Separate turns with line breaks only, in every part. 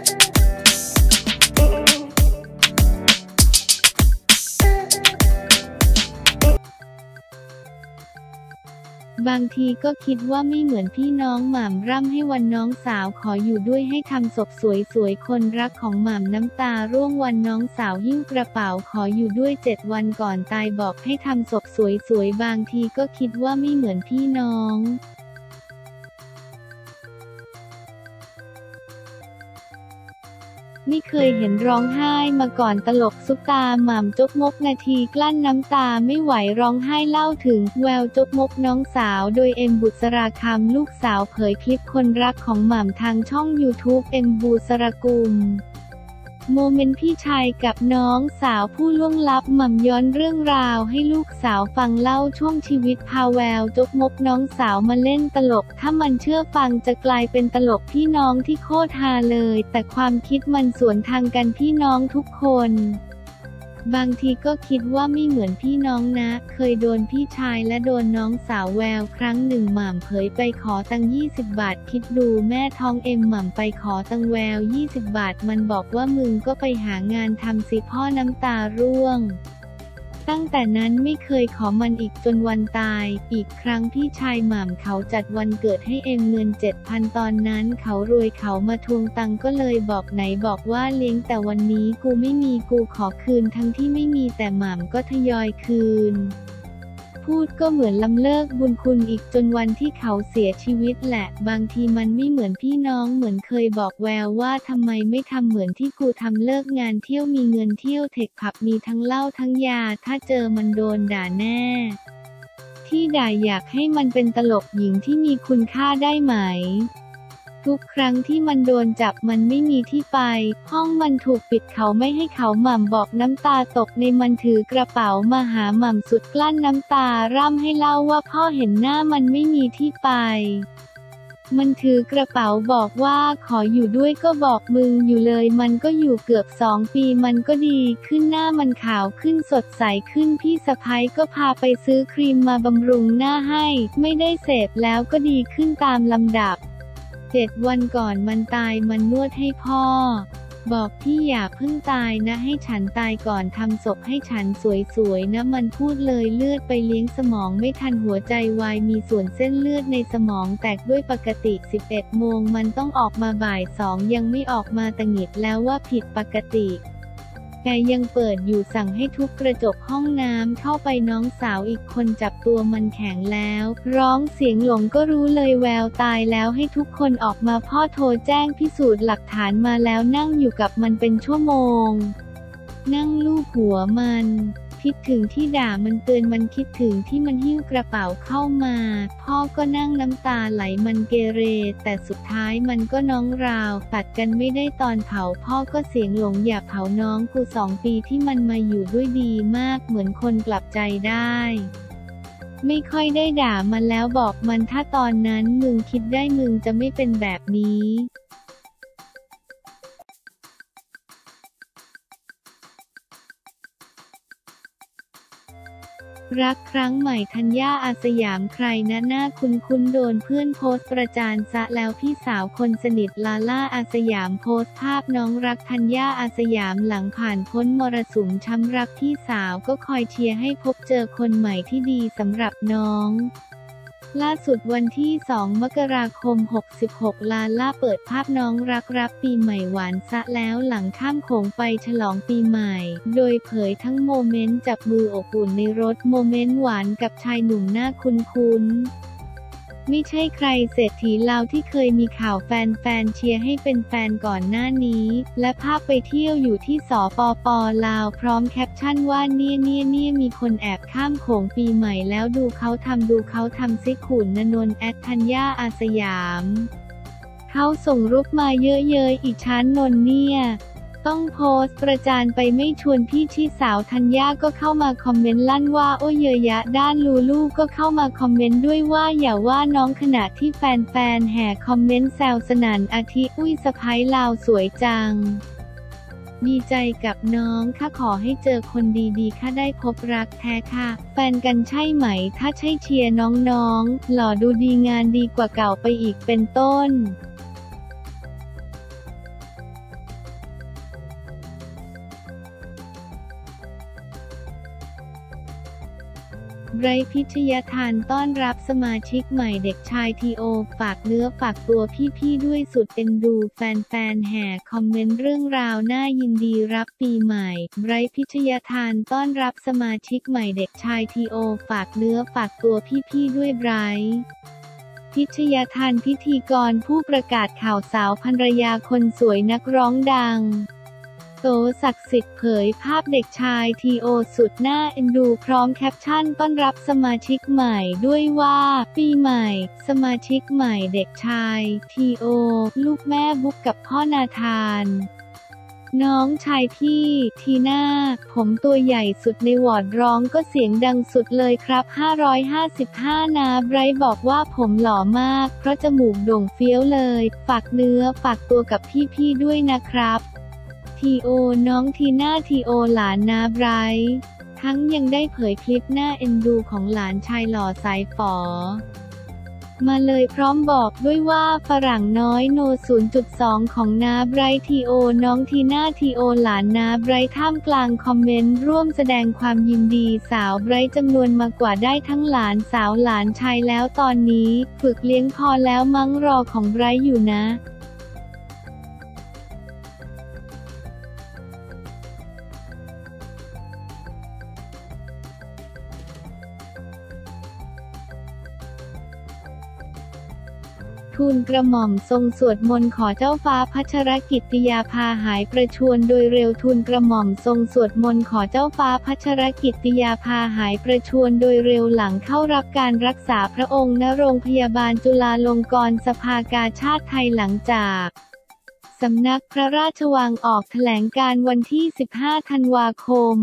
บางทีก็คิดว่าไม่เหมือนพี่น้องหม่ำร่ำให้วันน้องสาวขออยู่ด้วยให้ทำศพสวยๆคนรักของหม่ำน้ำตาร่วงวันน้องสาวหิ้วกระเป๋าขออยู่ด้วย7 วันก่อนตายบอกให้ทำศพสวยๆบางทีก็คิดว่าไม่เหมือนพี่น้องไม่เคยเห็นร้องไห้มาก่อนตลกซุปตาหม่ำจกมกนาทีกลั้นน้ำตาไม่ไหวร้องไห้เล่าถึงแววจกมกน้องสาวโดยเอ็มบุษราคำลูกสาวเผยคลิปคนรักของหม่ำทางช่อง YouTube เอ็มบุษรากุลโมเมนต์พี่ชายกับน้องสาวผู้ล่วงลับหม่ำย้อนเรื่องราวให้ลูกสาวฟังเล่าช่วงชีวิตพาแววจกมกน้องสาวมาเล่นตลกถ้ามันเชื่อฟังจะกลายเป็นตลกพี่น้องที่โคตรฮาเลยแต่ความคิดมันสวนทางกันพี่น้องทุกคนบางทีก็คิดว่าไม่เหมือนพี่น้องนะเคยโดนพี่ชายและโดนน้องสาวแววครั้งหนึ่งหม่ำเผยไปขอตัง20 บาทคิดดูแม่ท้องเอ็มหม่ำไปขอตังแวว20 บาทมันบอกว่ามึงก็ไปหางานทำสิพ่อน้ำตาร่วงตั้งแต่นั้นไม่เคยขอมันอีกจนวันตายอีกครั้งพี่ชายหม่ำเขาจัดวันเกิดให้เอ็มเงิน 7,000 ตอนนั้นเขารวยเขามาทวงตังก็เลยบอกไหนบอกว่าเลี้ยงแต่วันนี้กูไม่มีกูขอคืนทั้งที่ไม่มีแต่หม่ำก็ทยอยคืนพูดก็เหมือนล้ำเลิกบุญคุณอีกจนวันที่เขาเสียชีวิตแหละบางทีมันไม่เหมือนพี่น้องเหมือนเคยบอกแววว่าทำไมไม่ทำเหมือนที่กูทำเลิกงานเที่ยวมีเงินเที่ยวเทคผับมีทั้งเหล้าทั้งยาถ้าเจอมันโดนด่าแน่ที่ด่าอยากให้มันเป็นตลกหญิงที่มีคุณค่าได้ไหมทุกครั้งที่มันโดนจับมันไม่มีที่ไปห้องมันถูกปิดเขาไม่ให้เขาหม่ำบอกน้ำตาตกในมันถือกระเป๋ามาหาหม่ำสุดกลั้นน้ำตาร่ำให้เล่าว่าพ่อเห็นหน้ามันไม่มีที่ไปมันถือกระเป๋าบอกว่าขออยู่ด้วยก็บอกมึงอยู่เลยมันก็อยู่เกือบ2 ปีมันก็ดีขึ้นหน้ามันขาวขึ้นสดใสขึ้นพี่สะใภ้ก็พาไปซื้อครีมมาบำรุงหน้าให้ไม่ได้เสพแล้วก็ดีขึ้นตามลำดับ7 วันก่อนมันตายมันนวดให้พ่อบอกพี่อย่าเพิ่งตายนะให้ฉันตายก่อนทำศพให้ฉันสวยๆนะมันพูดเลยเลือดไปเลี้ยงสมองไม่ทันหัวใจวายมีส่วนเส้นเลือดในสมองแตกด้วยปกติ11 โมงมันต้องออกมาบ่าย 2ยังไม่ออกมาตะหงิดแล้วว่าผิดปกติแต่ยังเปิดอยู่สั่งให้ทุบกระจกห้องน้ำเข้าไปน้องสาวอีกคนจับตัวมันแข็งแล้วร้องเสียงหลงก็รู้เลยแววตายแล้วให้ทุกคนออกมาพ่อโทรแจ้งพิสูจน์หลักฐานมาแล้วนั่งอยู่กับมันเป็นชั่วโมงนั่งลูบหัวมันคิดถึงที่ด่ามันเตือนมันคิดถึงที่มันหิ้วกระเป๋าเข้ามาพ่อก็นั่งน้ำตาไหลมันเกเรแต่สุดท้ายมันก็น้องราวตัดกันไม่ได้ตอนเผาพ่อก็เสียงหลงอย่าเผาน้องกู2 ปีที่มันมาอยู่ด้วยดีมากเหมือนคนกลับใจได้ไม่ค่อยได้ด่ามันแล้วบอกมันถ้าตอนนั้นมึงคิดได้มึงจะไม่เป็นแบบนี้รักครั้งใหม่ธัญญาอาสยามใครนะหน้าคุ้นๆโดนเพื่อนโพสต์ประจานซะแล้วพี่สาวคนสนิทลาล่าอาสยามโพสต์ภาพน้องรักธัญญาอาสยามหลังผ่านพ้นมรสุมช้ำรักพี่สาวก็คอยเชียร์ให้พบเจอคนใหม่ที่ดีสำหรับน้องล่าสุดวันที่ 2 มกราคม 66ลาล่าเปิดภาพน้องรักรับปีใหม่หวานซะแล้วหลังข้ามโขงไปฉลองปีใหม่โดยเผยทั้งโมเมนต์จับมืออบอุ่นในรถโมเมนต์หวานกับชายหนุ่มหน้าคุ้นๆไม่ใช่ใครเศรษฐีลาวที่เคยมีข่าวแฟนๆเชียร์ให้เป็นแฟนก่อนหน้านี้และภาพไปเที่ยวอยู่ที่สปป.ลาวพร้อมแคปชั่นว่าเนี่ยมีคนแอบข้ามโขงปีใหม่แล้วดูเขาทำซิขุนนนท์ธัญญาอาสยามเขาส่งรูปมาเยอะๆอีกชั้นนนเนี่ยต้องโพสต์ประจานไปไม่ชวนพี่ที่สาวธัญญาก็เข้ามาคอมเมนต์ลั่นว่าโอ้เยอะยะด้านลูลูก็เข้ามาคอมเมนต์ด้วยว่าอย่าว่าน้องขณะที่แฟนๆแห่คอมเมนต์แซวสนั่นอาทิอุ้ยสะใภ้ลาวสวยจังดีใจกับน้องค่ะขอให้เจอคนดีๆค่ะได้พบรักแท้ค่ะแฟนกันใช่ไหมถ้าใช่เชียร์น้องๆหล่อดูดีงานดีกว่าเก่าไปอีกเป็นต้นไบรท์พิชยทานต้อนรับสมาชิกใหม่เด็กชายทีโอฝากเนื้อฝากตัวพี่ๆด้วยสุดเอ็นดูแฟนๆแห่คอมเมนต์เรื่องราวน่ายินดีรับปีใหม่ไบรท์พิชยทานต้อนรับสมาชิกใหม่เด็กชายทีโอฝากเนื้อฝากตัวพี่ๆด้วยไบรท์พิชยทานพิธีกรผู้ประกาศข่าวสาวภรรยาคนสวยนักร้องดังโตศักดิ์สิทธิ์เผยภาพเด็กชายทีโอสุดน่าเอ็นดูพร้อมแคปชั่นต้อนรับสมาชิกใหม่ด้วยว่าปีใหม่สมาชิกใหม่เด็กชายทีโอลูกแม่บุ๊กกับพ่อนาธานน้องชายพี่ทีน่าผมตัวใหญ่สุดในวอร์ดร้องก็เสียงดังสุดเลยครับ555นะไบรท์บอกว่าผมหล่อมากเพราะจมูกโด่งเฟี้ยวเลยฝากเนื้อฝากตัวกับพี่ๆด้วยนะครับทีโอน้องทีน่าทีโอหลานนาไบรท์ทั้งยังได้เผยคลิปน่าเอ็นดูของหลานชายหล่อสายฝอมาเลยพร้อมบอกด้วยว่าฝรั่งน้อยโน 0.2 ของนาไบรท์ทีโอน้องทีน่าทีโอหลานนาไบรท์ท่ามกลางคอมเมนต์ร่วมแสดงความยินดีสาวไบรท์จำนวนมากกว่าได้ทั้งหลานสาวหลานชายแล้วตอนนี้ฝึกเลี้ยงพอแล้วมั้งรอของไบรท์อยู่นะทูลกระหม่อมทรงสวดมนต์ขอเจ้าฟ้าพัชรกิตติยาภาหายประชวรโดยเร็วทูลกระหม่อมทรงสวดมนต์ขอเจ้าฟ้าพัชรกิตติยาภาหายประชวรโดยเร็วหลังเข้ารับการรักษาพระองค์ณโรงพยาบาลจุฬาลงกรณ์สภากาชาดไทยหลังจากสำนักพระราชวังออกแถลงการณ์วันที่ 15 ธันวาคม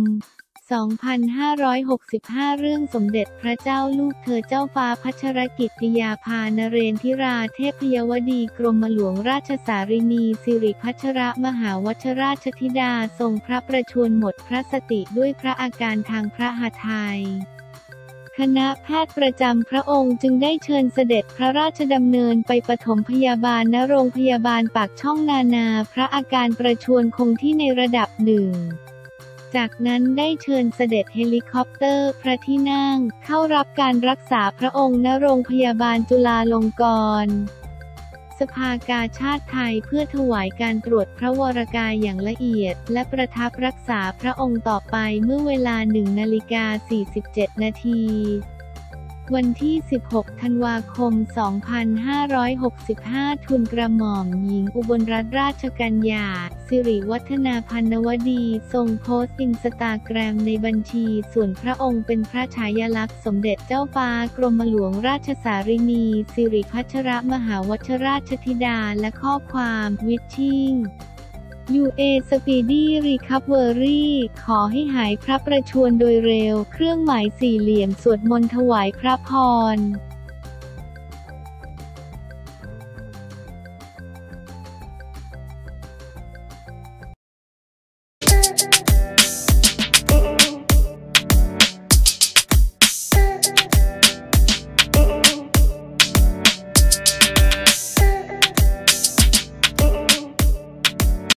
2565 เรื่องสมเด็จพระเจ้าลูกเธอเจ้าฟ้าพัชรกิตติยาภานเรนทิราเทพยวดีกรมหลวงราชสารินีสิริพัชรมหาวชราชธิดาทรงพระประชวรหมดพระสติด้วยพระอาการทางพระหทัยคณะแพทย์ประจำพระองค์จึงได้เชิญเสด็จพระราชดำเนินไปปฐมพยาบาลณโรงพยาบาลปากช่องนานาพระอาการประชวรคงที่ในระดับหนึ่งจากนั้นได้เชิญเสด็จเฮลิคอปเตอร์พระที่นั่งเข้ารับการรักษาพระองค์ณโรงพยาบาลจุฬาลงกรณ์สภากาชาดไทยเพื่อถวายการตรวจพระวรกายอย่างละเอียดและประทับรักษาพระองค์ต่อไปเมื่อเวลา 1:47 นาทีวันที่ 16 ธันวาคม 2565 ทูลกระหม่อมหญิงอุบลรัตนราชกัญญา สิริวัฒนาพันวดีทรงโพสต์อินสตาแกรมในบัญชีส่วนพระองค์เป็นพระฉายาลักษณ์สมเด็จเจ้าฟ้ากรมหลวงราชสารินีสิริพัชรมหาวชราชธิดาและข้อความวิชชิ่งUA Speedy Recovery ขอให้หายพระประชวรโดยเร็วเครื่องหมายสี่เหลี่ยมสวดมนต์ถวายพระพร